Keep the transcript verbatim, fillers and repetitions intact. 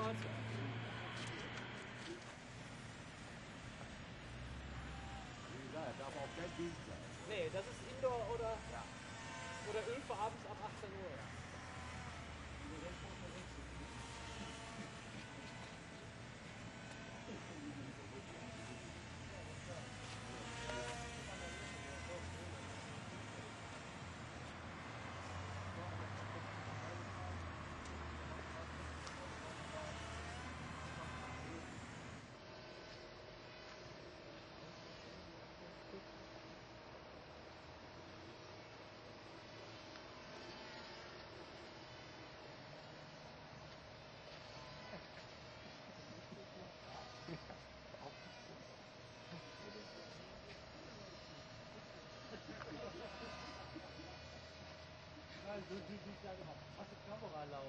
Tatsache. Wie gesagt, darf auch kein Dienst sein. Nee, das ist Indoor oder, ja. oder Öl für abends ab achtzehn Uhr. Ja. So sieht es ja gemacht. Hast du Kamera laufen?